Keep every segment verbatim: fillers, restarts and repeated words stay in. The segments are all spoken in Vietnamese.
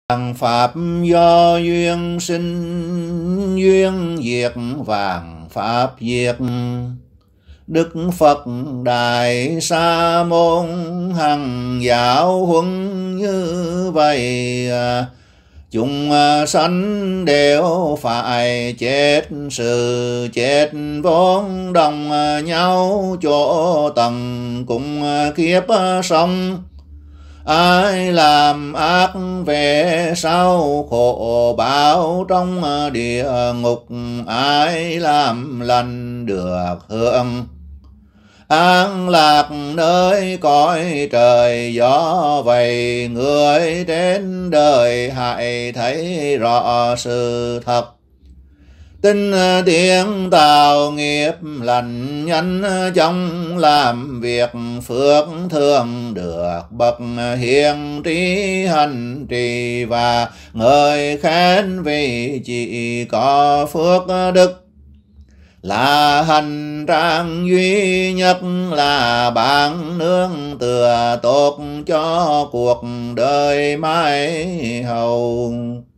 Vạn pháp do duyên sinh, duyên diệt vạn pháp diệt. Đức Phật Đại Sa Môn hằng giáo huấn như vậy. Chúng sanh đều phải chết, sự chết vốn đồng nhau chỗ tầng cùng kiếp sống. Ai làm ác về sau khổ báo trong địa ngục, ai làm lành được hưởng an lạc nơi cõi trời. Do vậy người trên đời hãy thấy rõ sự thật, tin tiếng tạo nghiệp lành nhanh trong làm việc phước thường được bậc hiền trí hành trì. Và người khen vì chỉ có phước đức là hành trang duy nhất, là bạn nương tựa tốt cho cuộc đời mai hầu.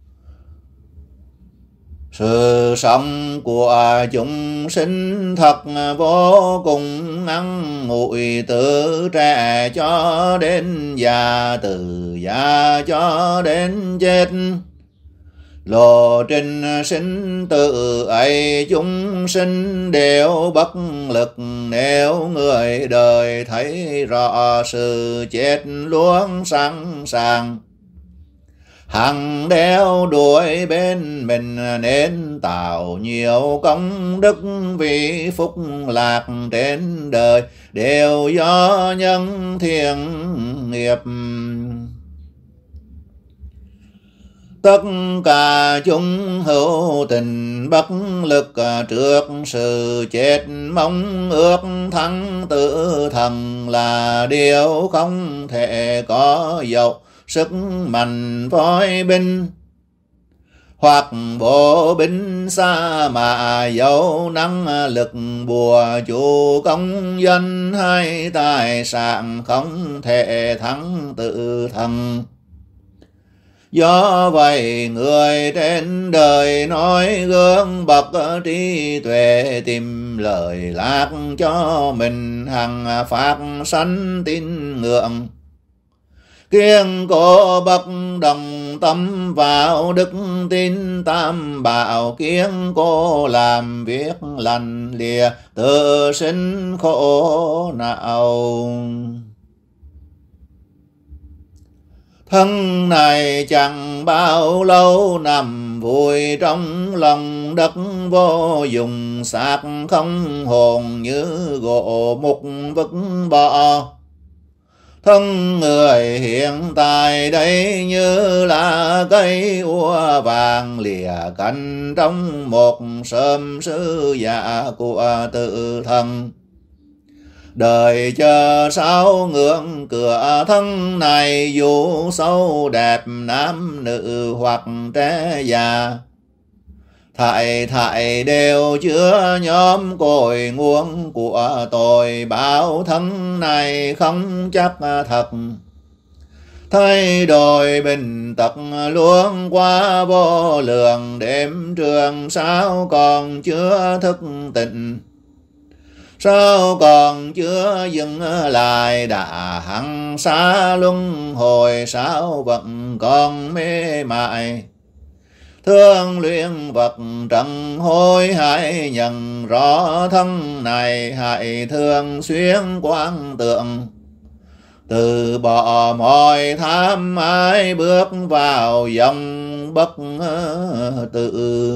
Sự sống của chúng sinh thật vô cùng ngắn ngủi, từ trẻ cho đến già, từ già cho đến chết. Lộ trình sinh tử ấy chúng sinh đều bất lực, nếu người đời thấy rõ sự chết luôn sẵn sàng. Hằng đeo đuổi bên mình nên tạo nhiều công đức, vì phúc lạc trên đời đều do nhân thiên nghiệp. Tất cả chúng hữu tình bất lực trước sự chết, mong ước thắng tử thần là điều không thể có, dẫu sức mạnh voi binh hoặc bộ binh xa, mà dẫu năng lực bùa chủ công dân hay tài sản không thể thắng tử thần. Do vậy người trên đời nói gương bậc trí tuệ, tìm lời lạc cho mình hằng phát sanh tín ngưỡng. Kiêng cố bậc đồng tâm vào đức tin tam bảo, kiêng cố làm việc lành lìa tự sinh khổ não. Thân này chẳng bao lâu nằm vùi trong lòng đất vô dụng, xác không hồn như gỗ mục vứt bỏ. Thân người hiện tại đây như là cây úa vàng, lìa cành trong một sớm sư dạ của tự thân. Đời chờ sao ngưỡng cửa thân này, dù sâu đẹp nam nữ hoặc trẻ già. Thảy thảy đều chứa nhóm cội nguồn của tội, báo thân này không chắc thật. Thay đổi bình tật luôn qua vô lượng, đêm trường sao còn chưa thức tỉnh. Sao còn chưa dừng lại đã hằng xa luân hồi, sao vẫn còn mê mại. Thương luyện vật trần hối hãy nhận rõ thân này, hãy thường xuyên quán tưởng. Từ bỏ mọi tham ái bước vào dòng bất tử.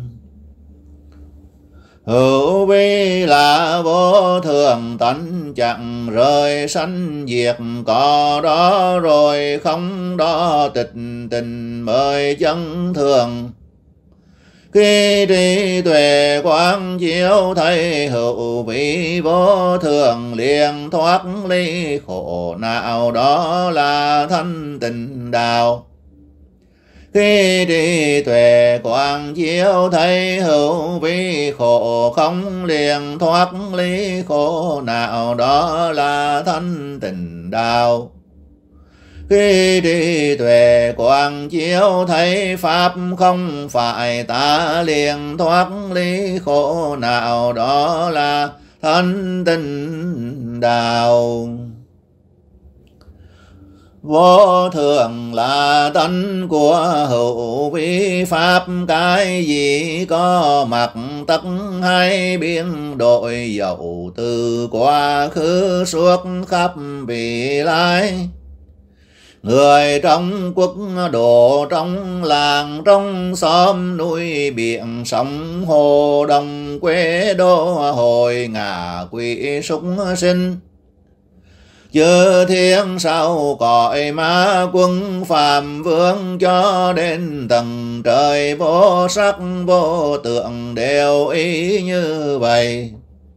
Hữu vi là vô thường tánh chẳng rời sanh diệt, có đó rồi không đó tịch tình mới chân thường. Khi trí tuệ quang chiếu thấy hữu vi vô thường, liền thoát ly khổ não, đó là thanh tịnh đạo. Khi trí tuệ quang chiếu thấy hữu vi khổ không, liền thoát ly khổ não, đó là thanh tịnh đạo. Khi trí tuệ quang chiếu thấy pháp không phải ta, liền thoát ly khổ nào, đó là thanh tịnh đạo. Vô thường là tánh của hữu vi pháp, cái gì có mặt tất hay biến đổi, dẫu từ quá khứ suốt khắp vị lai. Người trong quốc độ, trong làng, trong xóm núi biển, sông hồ đồng quê đô, hồi ngạ quỷ súc sinh. Chư thiên sau cõi ma quân phàm vương, cho đến tầng trời vô sắc vô tượng, đều ý như vậy.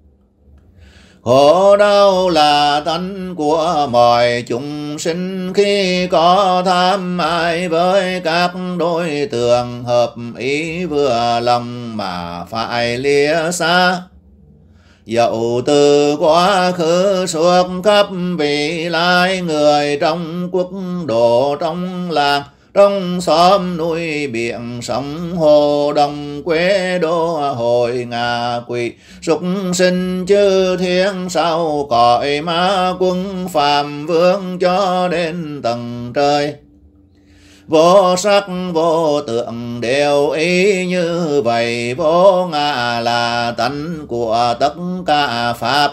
Khổ đau là tánh của mọi chúng sinh, khi có tham ái với các đối tượng, hợp ý vừa lòng mà phải lìa xa. Dẫu từ quá khứ suốt khắp vị lai, người trong quốc độ, trong làng, trong xóm núi biển, sông hồ đồng quê đô, hồi ngạ quỷ súc sinh. Chư thiên sau cõi ma quân phàm vương, cho đến tầng trời vô sắc vô tượng, đều ý như vậy. Vô ngã là tánh của tất cả pháp,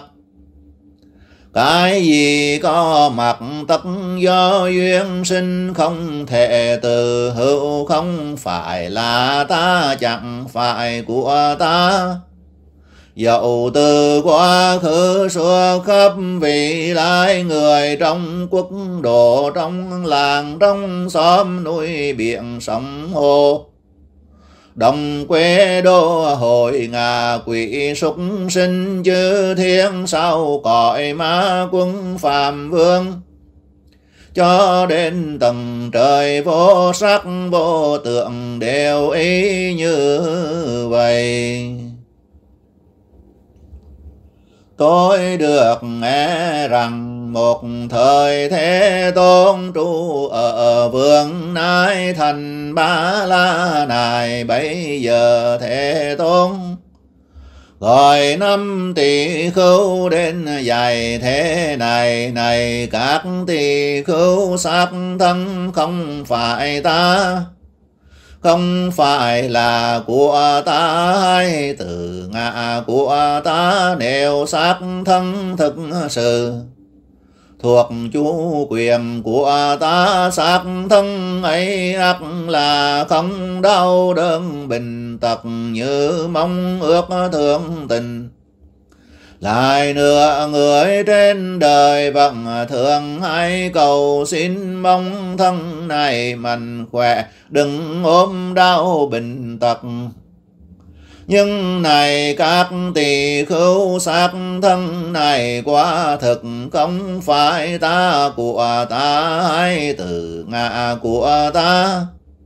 cái gì có mặt tất do duyên sinh, không thể từ hữu, không phải là ta, chẳng phải của ta. Dẫu từ quá khứ suốt khắp vị lai, người trong quốc độ, trong làng, trong xóm núi biển, sông hồ đồng quê đô, hồi ngạ quỷ súc sinh. Chư thiên sau cõi ma quân phàm vương, cho đến tầng trời vô sắc vô tượng, đều ý như vậy. Tôi được nghe rằng một thời Thế Tôn trụ ở vương nai thành Ba La này. Bây giờ Thế Tôn gọi năm tỳ khưu đến dạy thế này: này các tỳ khưu, xác thân không phải ta, không phải là của ta, hay từ ngã của ta. Nếu xác thân thực sự thuộc chủ quyền của ta, xác thân ấy ắt là không đau đớn bệnh tật, như mong ước thương tình. Lại nữa, người trên đời vẫn thường hay cầu xin, mong thân này mạnh khỏe, đừng ốm đau bệnh tật. Nhưng này các tỳ khưu, xác thân này quả thực không phải ta, của ta, hay từ ngã của ta.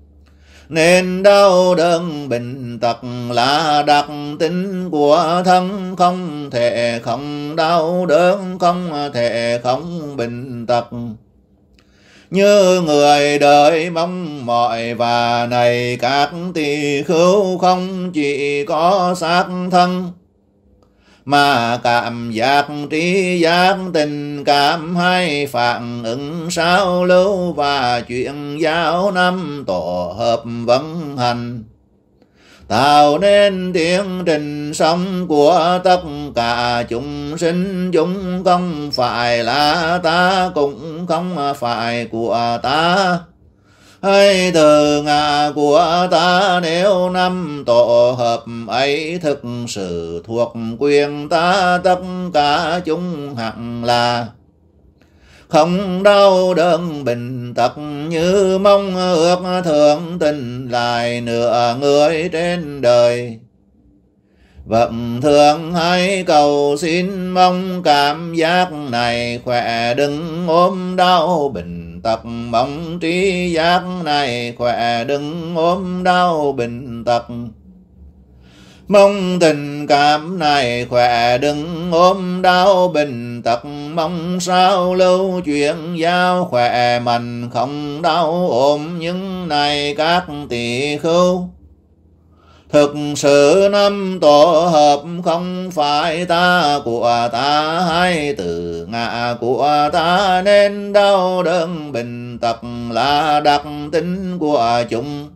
Nên đau đớn bệnh tật là đặc tính của thân, không thể không đau đớn, không thể không bệnh tật. Như người đời mong mỏi, và này các tỳ khưu, không chỉ có xác thân, mà cảm giác, trí giác, tình cảm, hay phản ứng sao lưu, và chuyện giao năm tổ hợp vận hành, tạo nên tiến trình sống của tất cả chúng sinh. Chúng không phải là ta, cũng không phải của ta, hay từ ngã của ta. Nếu năm tổ hợp ấy thực sự thuộc quyền ta, tất cả chúng hẳn là không đau đớn bệnh tật, như mong ước thương tình. Lại nữa, người trên đời vẫn thường hay cầu xin, mong cảm giác này khỏe, đừng ốm đau bệnh tật. Mong trí giác này khỏe, đừng ốm đau bệnh tật. Mong tình cảm này khỏe đừng ôm đau bệnh tật, mong sao lưu chuyện giao khỏe mạnh không đau ốm những này các tỳ khưu. Thực sự năm tổ hợp không phải ta của ta hay từ ngã của ta, nên đau đớn bệnh tật là đặc tính của chúng.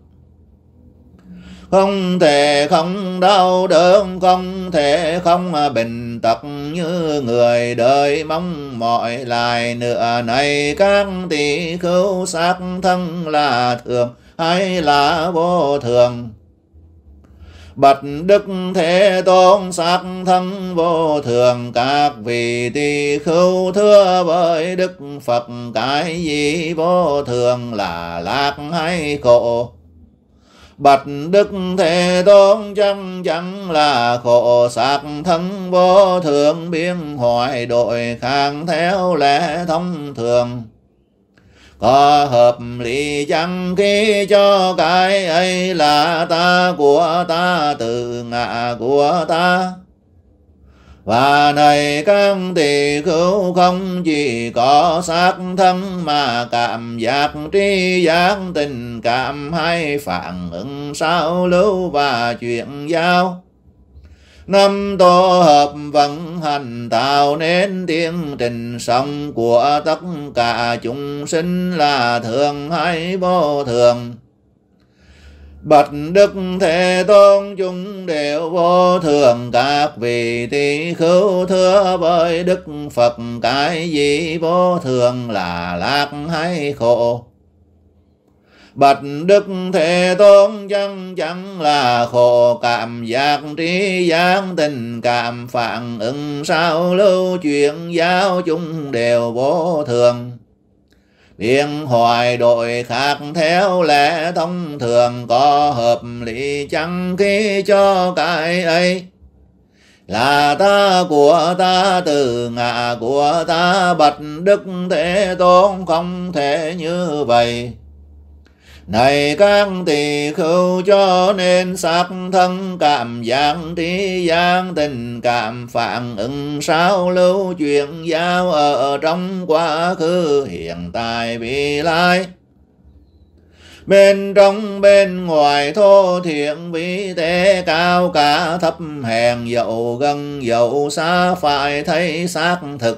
Không thể không đau đớn, không thể không bệnh tật, như người đời mong mỏi lại nữa này các tỳ khưu. Xác thân là thường hay là vô thường? Bạch Đức Thế Tôn, xác thân vô thường, các vị tỳ khưu thưa với Đức Phật, cái gì vô thường là lạc hay khổ? Bạch Đức Thế Tôn, chắc chắn là khổ. Xác thân vô thường biến hoại đổi khác theo lẽ thông thường, có hợp lý chăng khi cho cái ấy là ta của ta, tự ngã của ta? Và này các tỳ khưu, không chỉ có xác thân mà cảm giác, tri giác, tình cảm hay phản ứng sao lưu và chuyện giao, năm tổ hợp vận hành tạo nên tiến trình sống của tất cả chúng sinh là thường hay vô thường? Bạch Đức Thế Tôn, chúng đều vô thường, các vị tỳ khưu thưa với Đức Phật, cái gì vô thường là lạc hay khổ? Bạch Đức Thế Tôn, chắc chắn là khổ. Cảm giác, tri giác, tình cảm phản ứng sao lưu chuyện giao, chúng đều vô thường, biến hoại đổi khác theo lẽ thông thường, có hợp lý chăng khi cho cái ấy là ta của ta, từ ngã của ta? Bạch Đức Thế Tôn, không thể như vậy. Này các tỳ khưu, cho nên xác thân cảm giác, tri giác, tình cảm phản ứng sao lưu chuyện giao ở trong quá khứ, hiện tại, vị lai, bên trong bên ngoài, thô thiện vi tế, cao cả thấp hèn, dẫu gần dẫu xa, phải thấy xác thực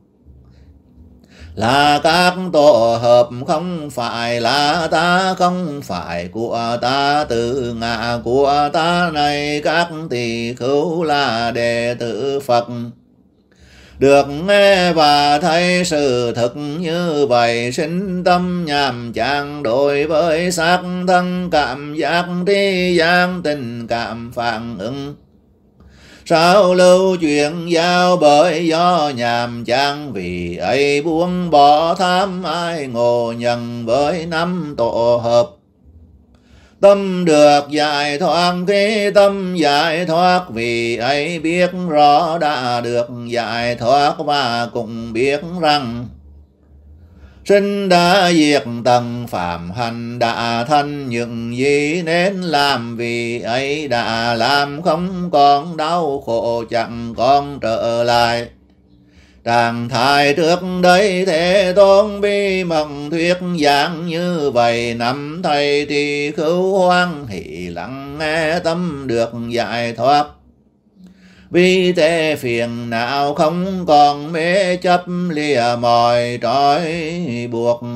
là các tổ hợp, không phải là ta, không phải của ta, tự ngã của ta. Này các tỳ khưu là đệ tử Phật, được nghe và thấy sự thực như vậy, sinh tâm nhàm chán đối với xác thân cảm giác, tri giác, tình cảm phản ứng sao lưu chuyện giao, bởi do nhàm chán. Vì ấy buông bỏ tham ai ngộ nhận với năm tổ hợp, tâm được giải thoát. Khi tâm giải thoát, vì ấy biết rõ đã được giải thoát, và cũng biết rằng sinh đã diệt tầng phạm hành, đã thành những gì nên làm. Vì ấy đã làm không còn đau khổ, chẳng còn trở lại trạng thái trước đây. Thế Tôn bí mật thuyết giảng như vậy, năm thầy tỳ khưu hoan hỷ lắng nghe, tâm được giải thoát. Vì thế phiền não không còn mê chấp, lìa mọi trói buộc.